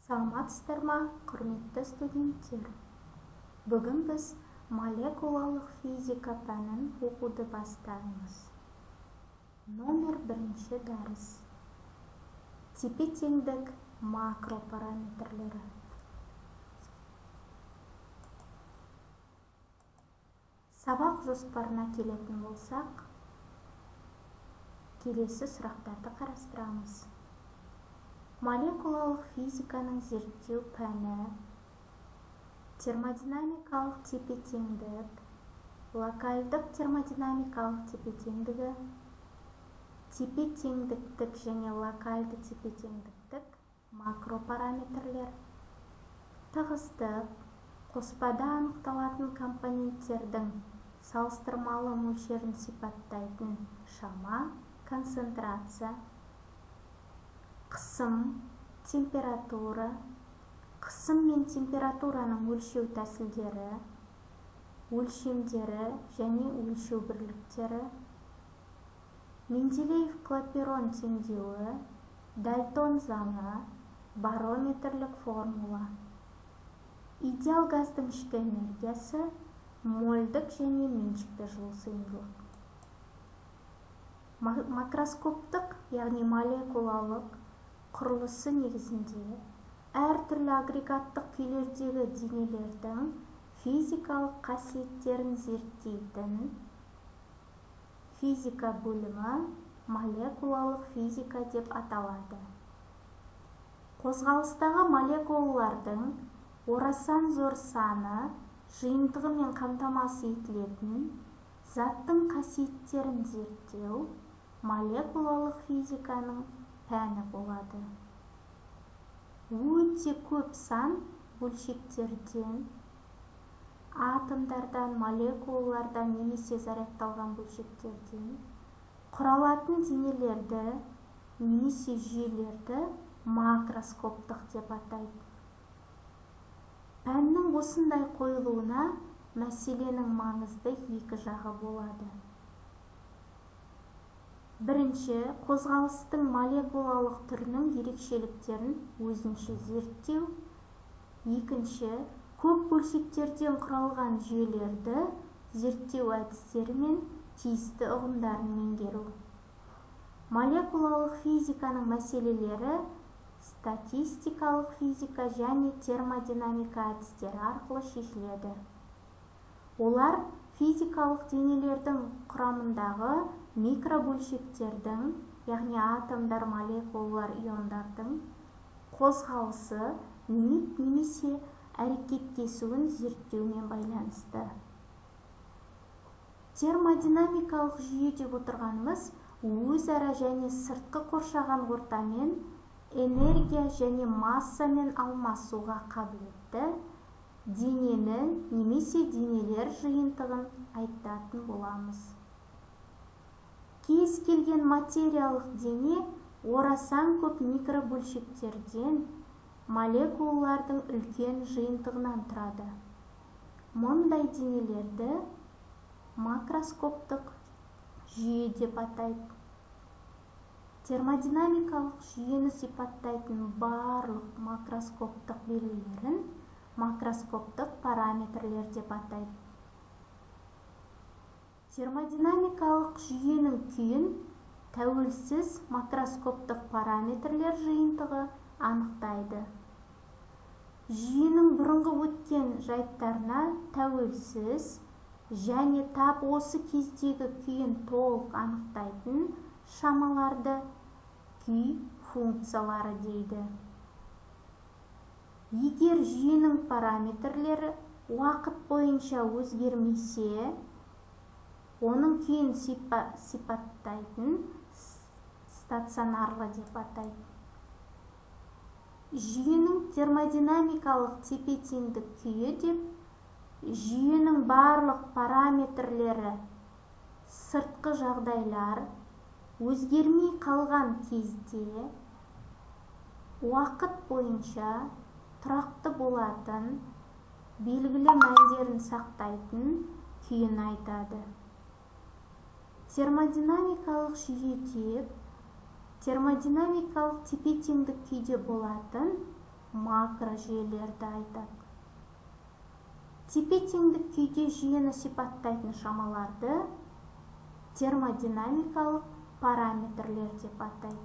Саламатсыздар ма, құрметті студенттер? Бүгін біз молекулалық физика пәнін оқуды бастаймыз. Номер 1 дәріс. Тепе-теңдік макропараметрлері. Сабақ жоспарына келетін болсақ, келесі сұрақтарды қарастырамыз. Молекулалық физиканың зерттеу пәні, термодинамикалық тепе-теңдік, локальдық термодинамикалық тепе-теңдігі, тепе-теңдіктік және локальды тепе-теңдіктік макропараметрлер, тығыздық, қоспада анықталатын компоненттердің салыстырмалы мөлшерін сипаттайтын шама, концентрация, қысым, температура, қысым мен температураның өлшеу тәсілдері, өлшемдері және өлшеу бірліктері, Менделеев-Клапейрон теңдеуі, Дальтон заңы, барометрлік формула. Идеал газдың ішкі энергиясы, мольдік және меншікті жылу сыйымдылық. Макроскоптық, яғни молекулалық құрылысы негізінде әртүрлі агрегаттық күйлердегі денелердің физикалық қасиеттерін зерттейтін физика бөлімі молекулалық физика деп аталады. Қозғалыстағы молекулалардың орасан зор саны жиынтығымен қамтамасыз етілетін заттың қасиеттерін зерттеу молекулалық физиканың пәні болады. Өте көп сан бөлшектерден, атомдардан, молекулалардан немесе зарядталған бөлшектерден құралатын денелерді немесе жүйелерді макроскоптық деп атайды. Пәннің осындай қойылуына мәселенің маңызды екі жағы болады. Бірінші, қозғалыстың молекулалық түрінің ерекшеліктерін өзінше зерттеу. Екінші, көп бөлшектерден құралған жүйелерді зерттеу әдістері мен тиісті ұғымдарын меңгеру. Молекулалық физиканың мәселелері статистикалық физика және термодинамика әдістері арқылы шешіледі. Олар физикалық денелердің құрамындағы микробөлшектердің, яғни атомдар, молекулалар, иондардың қозғалысы немесе әрекеттесуін зерттеумен байланысты. Термодинамикалық жүйе деп отырғанымыз өзара және сыртқы қоршаған ортамен энергия және массамен алмасуға қабілетті дененің немесе денелер жиынтығын айтатын боламыз. Кез келген материялық дене орасан көп микробөлшектерден, молекулалардың үлкен жиынтығынан тұрады. Мұндай денелерді макроскоптық жүйе деп атайды. Термодинамикалық жүйені сипаттайтын барлық макроскоптық белгілерін макроскоптық параметрлер деп атайды. Термодинамикалық жүйенің күйін тәуелсіз макроскоптық параметрлер жиынтығы анықтайды. Жүйенің бұрынғы өткен жайттарына тәуелсіз және тап осы кездегі күйін толық анықтайтын шамаларды күй функциялары дейді. Егер жүйенің параметрлері уақыт бойынша өзгермесе, оның күйін сипаттайтын стационарлы деп атайды. Жүйенің термодинамикалық тепе-теңдік күйі деп, жүйенің барлық параметрлері сыртқы жағдайлар өзгермей қалған кезде уақыт бойынша тұрақты болатын, белгілі мәндерін сақтайтын күйін айтады. Термодинамикалық жүйе деп, термодинамикалық тепе-теңдік күйде болатын макро жүйелерді айтады. Тепе-теңдік күйде жүйені сипаттайтын шамаларды термодинамикалық параметрлер деп атайды.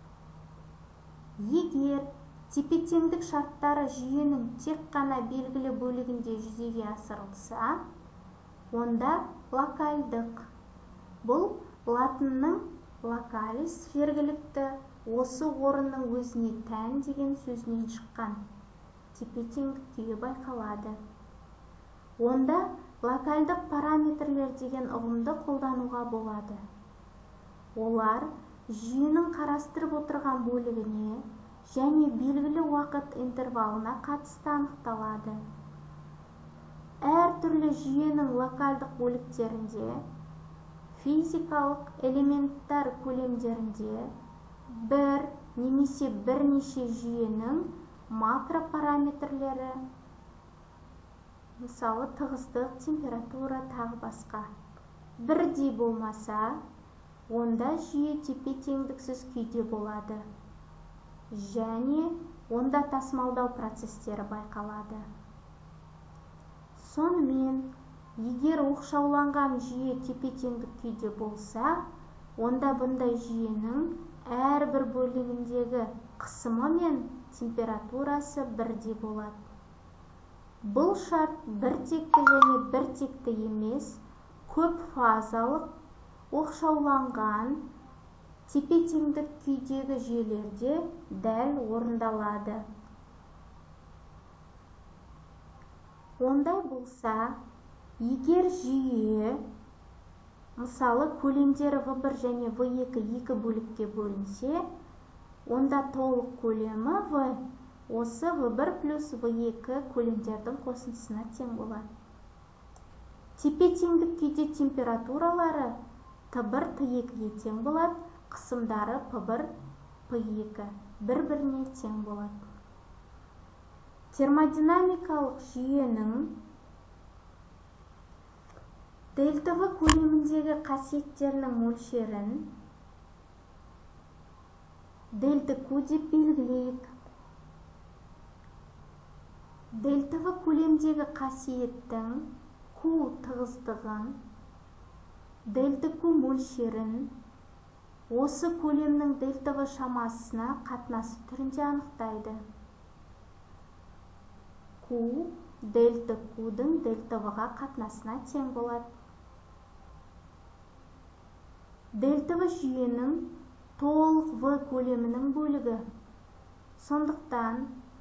Егер тепе-теңдік шарттары жүйенің тек қана белгілі бөлігінде жүзеге асырылса, онда локальдық. Бұл латынның локалис жергілікті, осы орынның өзіне тән деген сөзінен шыққан тепе-теңдік күйі байқалады. Онда локальдық параметрлер деген ұғымды қолдануға болады. Олар жүйенің қарастырып отырған бөлігіне және белгілі уақыт интервалына қатысты анықталады. Әр түрлі жүйенің локальдық бөліктерінде, физикалық элементтер көлемдерінде бір немесе бірнеше жүйенің макропараметрлері, мысалы тығыздық, температура, тағы басқа, бірдей болмаса, онда жүйе тепе-теңдіксіз күйде болады және онда тасымалдау процестері байқалады. Сонымен, егер оқшауланған жүйе тепе-теңдік күйде болса, онда бұндай жүйенің әрбір бөлігіндегі қысымы мен температурасы бірдей болады. Бұл шарт біртекті және біртекті емес, көп фазалық, оқшауланған тепе-теңдік күйдегі жүйелерде дәл орындалады. Ондай болса, егер жүйе, мысалы көлемдері V1 және V2 екі бөлікке бөлінсе, онда толық көлемі V осы V1 плюс V2 көлемдердің қосындысына тең болады. Тепе-теңдік күйде температуралары Т1 Т2-ге тең болады, қысымдары P1 P2 бір-біріне тең болады. Термодинамикалық жүйенің ΔV көлеміндегі қасиеттерінің мөлшерін ΔQ деп белгілейік. ΔV көлемдегі қасиеттің Q тығыздығын, ΔQ мөлшерін осы көлемнің ΔV шамасына қатынасы түрінде анықтайды. Q ΔQ-дің ΔV-ға қатынасына тең болады. ΔV жүйенің толық V көлемінің бөлігі. Сондықтан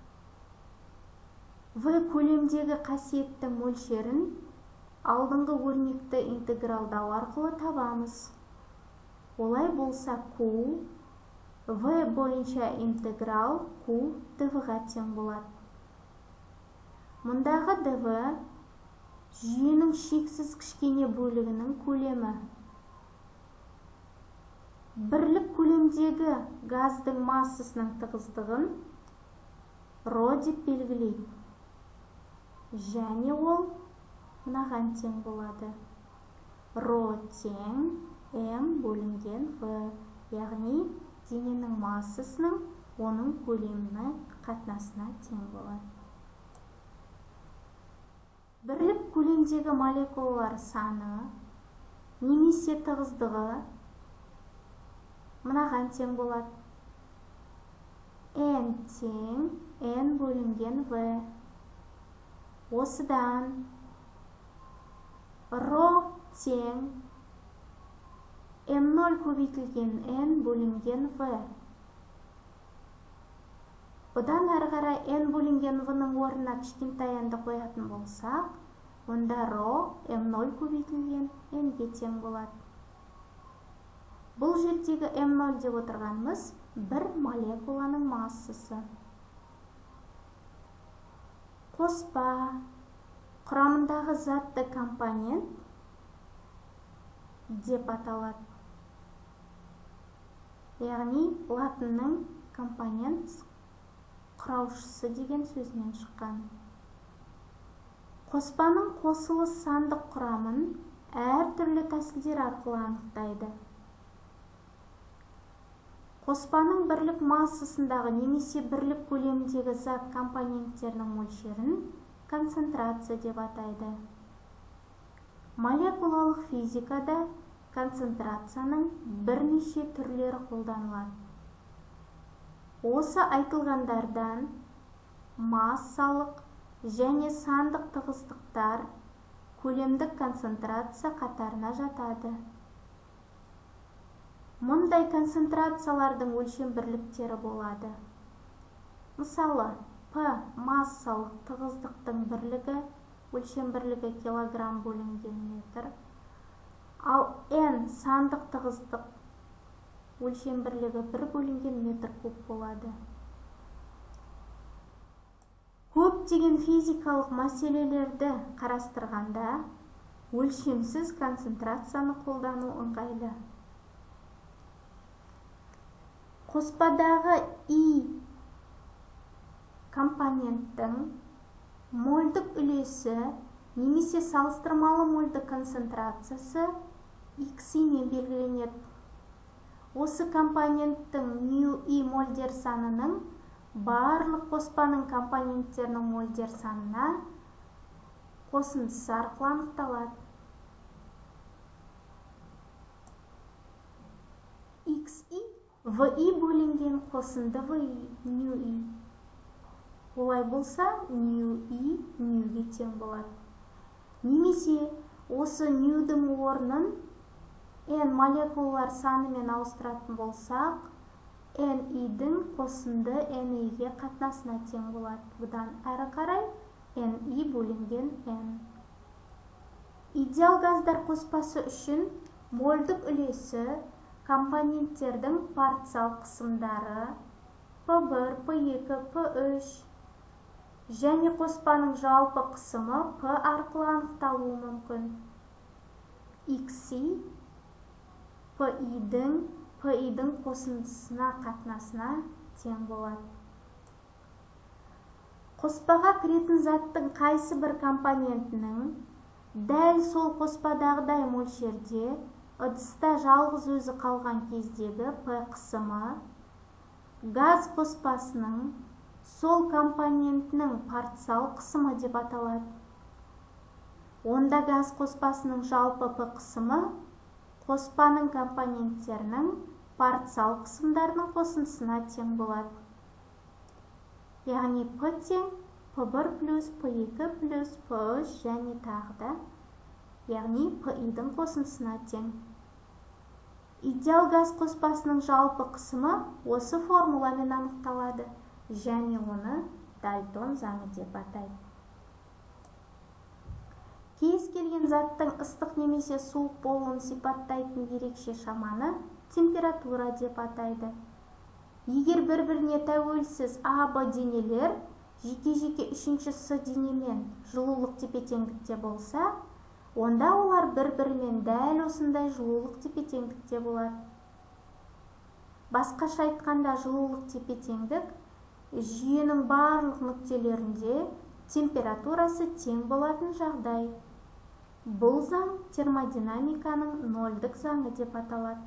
V көлемдегі қасиеттің мөлшерін алдыңғы өрнекті интегралдау арқылы табамыз. Олай болса Q V бойынша интеграл Q dV-ға тең болады. Мұндағы dV жүйенің шексіз кішкене бөлігінің көлемі. Бірлік көлемдегі газдың массасының тығыздығын ρ деп белгілейді. Және ол мынаған тең болады. ρ тең m бөлінген v, яғни дененің массасының оның көлеміне қатынасына тең болады. Бірлік көлемдегі молекулалар саны немесе тығыздығы мынаған тең болады. N тең n бөлінген v. Осыдан ρ тең m0 көбейтілген n бөлінген v. Бұдан әрі қарай n бөлінген v-ның орнына кішкентай n-ді қоятын болсақ, онда ρ m0 көбейтілген n-ге тең болады. Бұл жердегі m0 деп отырғанымыз бір молекуланың массасы. Қоспа құрамындағы затты компонент деп аталады. Яғни латынның компонент құраушысы деген сөзінен шыққан. Қоспаның қосылыс сандық құрамын әр түрлі тәсілдер арқылы анықтайды. Қоспаның бірлік массасындағы немесе бірлік көлеміндегі зат компоненттерінің мөлшерін концентрация деп атайды. Молекулалық физикада концентрацияның бірнеше түрлері қолданылады. Осы айтылғандардан массалық және сандық тығыздықтар көлемдік концентрация қатарына жатады. Мұндай концентрациялардың өлшем бірліктері болады. Мысалы, P массалық тығыздықтың бірлігі, өлшем бірлігі килограмм бөлінген метр, ал N сандық тығыздық, өлшем бірлігі 1 бөлінген метр куб болады. Көптеген физикалық мәселелерді қарастырғанда, өлшемсіз концентрацияны қолдану ыңғайлы. Қоспадағы И компоненттің мольдік үлесі немесе салыстырмалы мольдік концентрациясы Xi мен белгіленеді. Осы компоненттің μI мольдер санының барлық қоспаның компоненттерінің мольдер санына қосындысы арқылы анықталады. Xi VI бөлінген қосынды VI μI. Олай болса, μI μ-ге тең болады. Немесе осы μ-дің орнын N молекулалар санымен ауыстыратын болсақ, NI-дің қосынды NI-ге қатынасына тең болады. Бұдан әрі қарай NI бөлінген N. Идеал газдар қоспасы үшін мольдік үлесі компоненттердің партиал қысымдары P1, P2, P3 және қоспаның жалпы қысымы P арқылы анықталуы мүмкін. Xi PI-дің қосындысына қатынасына тең болады. Қоспаға кіретін заттың қайсы бір компонентінің дәл сол қоспадағыдай мөлшерде ыдыста жалғыз өзі қалған кездегі P қысымы газ қоспасының сол компонентінің партиал қысымы деп аталады. Онда газ қоспасының жалпы P қысымы қоспаның компоненттерінің партиал қысымдарының қосындысына тең болады. Яғни P тең P1 плюс P2 плюс P3 және тағы. Яғни PI-дің қосындысына тең. Идеал газ қоспасының жалпы қысымы осы формуламен анықталады және оны Дальтон заңы деп атайды. Кез келген заттың ыстық немесе суық болуын сипаттайтын ерекше шаманы температура деп атайды. Егер бір-біріне тәуелсіз А, Б денелер жеке-жеке үшінші С денемен жылулық тепе-теңдікте болса, онда олар бір-бірімен дәл осындай жылулық тепе-теңдікте болады. Басқаша айтқанда, жылулық тепе-теңдік жүйенің барлық нүктелерінде температурасы тең болатын жағдай. Бұл заң термодинамиканың нөлдік заңы деп аталады.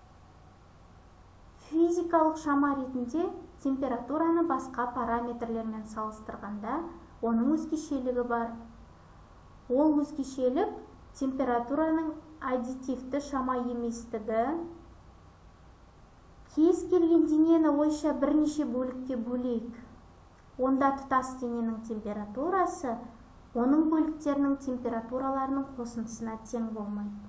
Физикалық шама ретінде температураны басқа параметрлермен салыстырғанда оның өзгешелігі бар. Ол өзгешелік температураның аддитивті шама еместігі, кез келген денені ойша бірнеше бөлікке бөлейік. Онда тұтас дененің температурасы оның бөліктерінің температураларының қосындысына тең болмайды.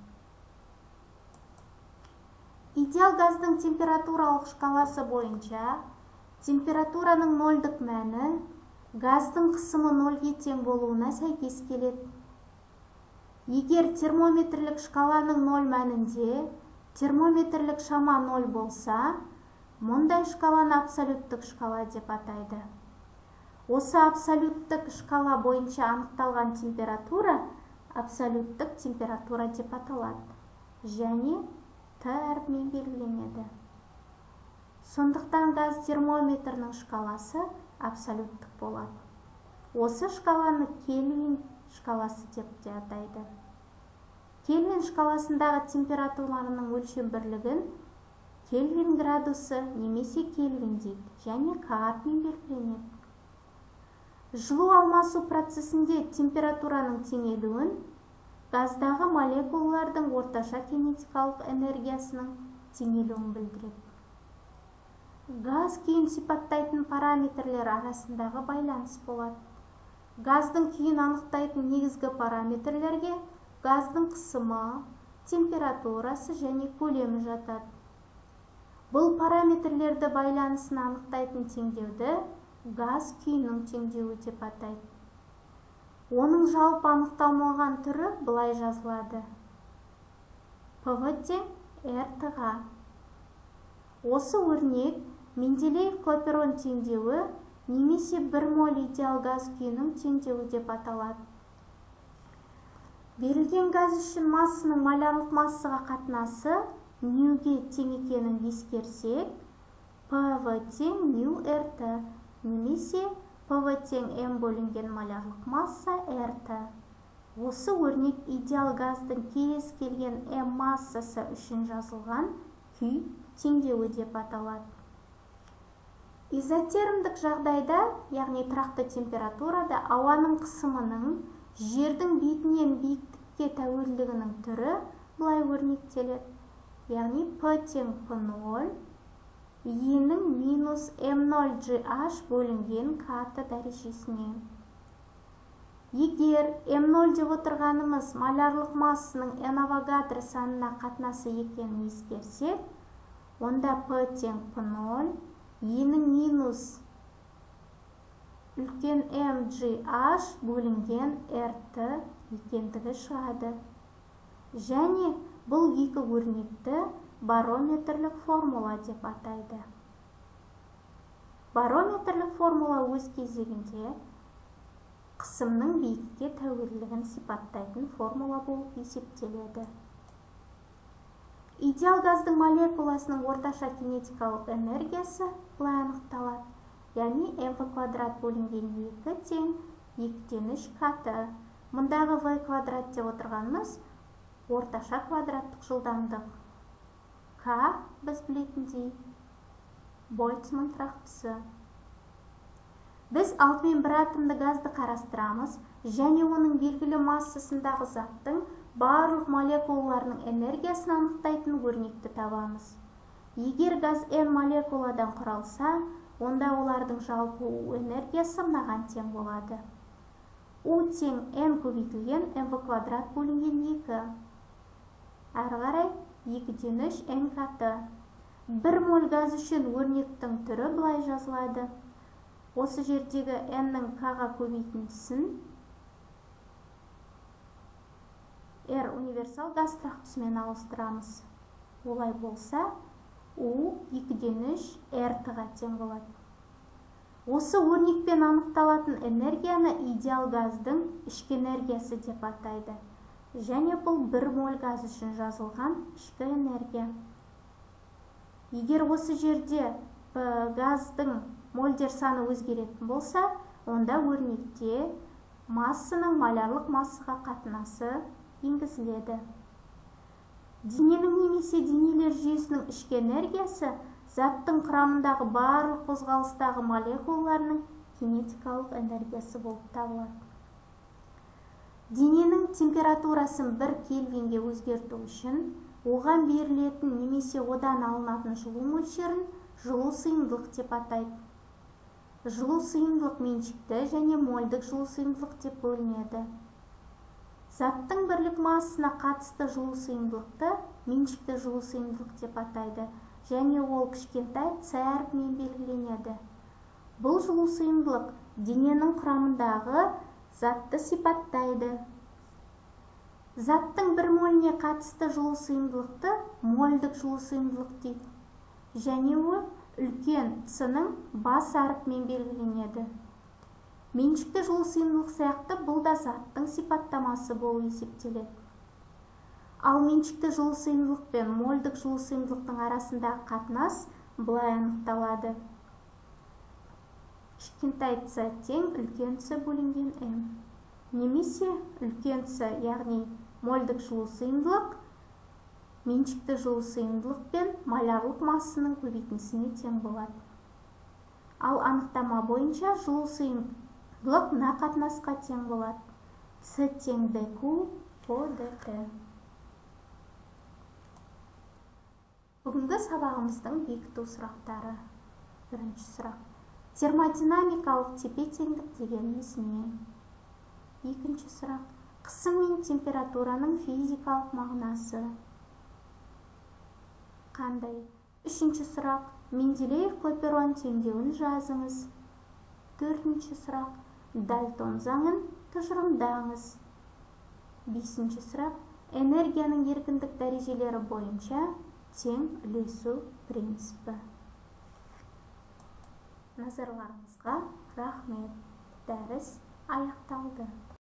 Идеал газдың температуралық шкаласы бойынша температураның нөлдік мәні газдың қысымы нөлге тең болуына сәйкес келеді. Егер термометрлік шкаланың нөл мәнінде термометрлік шама 0 болса, мұндай шкаланы абсолюттік шкала деп атайды. Осы абсолюттік шкала бойынша анықталған температура абсолюттік температура деп аталады және Т әрпімен белгіленеді. Сондықтан газ термометрінің шкаласы абсолюттік болады. Осы шкаланы Кельвин шкаласы деп те атайды. Кельвин шкаласындағы температураларының өлшем бірлігін Кельвин градусы немесе Кельвин дейт, және К әрпімен белгіленеді. Жылу алмасу процесінде температураның теңелуін газдағы молекулалардың орташа кинетикалық энергиясының теңелуін білдіреді. Газ күйін сипаттайтын параметрлер арасындағы байланыс болады. Газдың күйін анықтайтын негізгі параметрлерге газдың қысымы, температурасы және көлемі жатады. Бұл параметрлерді байланысын анықтайтын теңдеуді газ күйінің теңдеуі деп атайды. Оның жалпы анықталмаған түрі былай жазылады: ПВ тең РТ-ға. Осы өрнек Менделеев-Клапейрон теңдеуі немесе 1 моль идеал газ күйінің теңдеуі деп аталады. Берілген газ үшін массаның молярлық массаға қатынасы ньюге тең екенін ескерсек, ПВ тең нью РТ немесе ПВ тең М бөлінген молярлық масса РТ. Осы өрнек идеал газдың кез келген М массасы үшін жазылған күй теңдеуі деп аталады. Изотермдік жағдайда, яғни тұрақты температурада, ауаның қысымының жердің бетінен биіктікке тәуелділігінің түрі былай өрнектеледі. Яғни П тең П0, Е-нің минус М0GH бөлінген К дәрежесіне. Егер М0 деп отырғанымыз молярлық массаның N-авогадро санына қатынасы екенін ескерсек, онда П тең П0, Е-нің минус үлкен MGH бөлінген RT екендігі шығады. Және бұл екі өрнекті барометрлік формула деп атайды. Барометрлік формула өз кезегінде қысымның биіктікке тәуелділігін сипаттайтын формула болып есептеледі. Идеал газдың молекуласының орташа кинетикалық энергиясы былай анықталады. Яғни mv квадрат бөлінген 2 тең 2-3 кт. Мұндағы v квадрат деп отырғанымыз орташа квадраттық жылдамдық. К біз білетіндей Больцман тұрақтысы. Біз алдымен бір атомды газды қарастырамыз және оның белгілі массасындағы заттың барлық молекулаларының энергиясын анықтайтын өрнекті табамыз. Егер газ N молекуладан құралса, онда олардың жалпы энергиясы мынаған тең болады. U тең N көбейтілген mv квадрат бөлінген 2. Әрі қарай 2-3 N кт. 1 моль газ үшін өрнектің түрі былай жазылады. Осы жердегі N-нің К-ға көбейтіндісін R универсал газ тұрақтысымен ауыстырамыз. Олай болса, U 2-3 RT-ға тең болады. Осы өрнекпен анықталатын энергияны идеал газдың ішкі энергиясы деп атайды. Және бұл 1 моль газ үшін жазылған ішкі энергия. Егер осы жерде газдың мольдер саны өзгеретін болса, онда өрнекте массаның молярлық массаға қатынасы енгізіледі. Дененің немесе денелер жүйесінің ішкі энергиясы заттың құрамындағы барлық қозғалыстағы молекулаларының кинетикалық энергиясы болып табылады. Дененің температурасын 1 кельвинге өзгерту үшін оған берілетін немесе одан алынатын жылу мөлшерін жылу сыйымдылық деп атайды. Жылу сыйымдылық меншікті және мольдік жылу сыйымдылық деп бөлінеді. Заттың бірлік массасына қатысты жылу сыйымдылықты меншікті жылу сыйымдылық деп атайды, және ол кішкентай С әрпімен белгіленеді. Бұл жылу сыйымдылық дененің құрамындағы затты сипаттайды. Заттың 1 моліне қатысты жылу сыйымдылықты мольдік жылу сыйымдылық дейді, және ол үлкен С-ның бас әрпімен белгіленеді. Меншікті жылу сыйымдылық сияқты бұл да заттың сипаттамасы болып есептеледі. Ал меншікті жылу сыйымдылық пен мольдік жылу сыйымдылықтың арасындағы қатынас былай анықталады. Кішкентай С тең үлкен С бөлінген М. Немесе үлкен С, яғни мольдік жылу сыйымдылық меншікті жылу сыйымдылық пен малярлық массаның көбейтіндісіне тең болады. Ал анықтама бойынша жылу сыйымдылық мына қатынасқа тең болады. С тең dQ по dt. Бүгінгі сабағымыздың бекіту сұрақтары. Бірінші сұрақ. Термодинамикалық тепе-теңдік дегеніміз не? Екінші сұрақ. Қысым мен температураның физикалық мағынасы қандай? Үшінші сұрақ. Менделеев-Клапейрон теңдеуін жазыңыз. Төртінші сұрақ. Дальтон заңын тұжырымдаңыз. Бесінші сұрақ. Энергияның еркіндік дәрежелері бойынша тең үлесу принципі. Назарларыңызға рахмет. Дәріс аяқталды.